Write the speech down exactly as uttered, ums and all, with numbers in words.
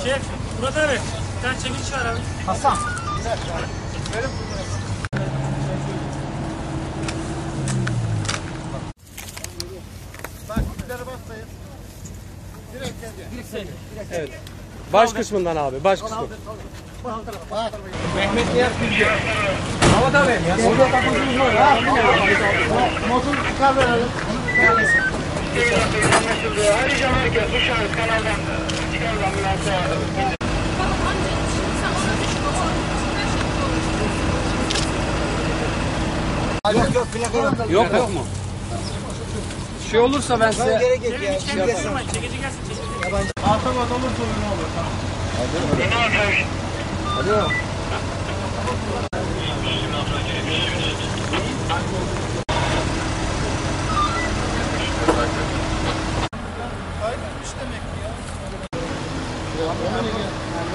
Şef, Murat abi. Bir tane çekici çağır abi. Hasan. Benim bak ileri basmayın. Direkt gel. Evet. Baş kısmından abi, baş kısmı. Mehmet Niyaz Bilgi. Ama da ben ya. Orada takıldığımız var. Ha, motor çıkar verelim. Ayrıca merkez bu şahıs kanaldan çıkarılan ambulansla Yok yok plaka yok. Yok yok mu? Şey olursa ben size... Gerek yok Şefim ya. hiç kendini ısırmayın. Çekici gelsin, çekici gelsin. Atamaz olursa oyun olur. Tamam. Alo. Kaybetmiş demek ki ya.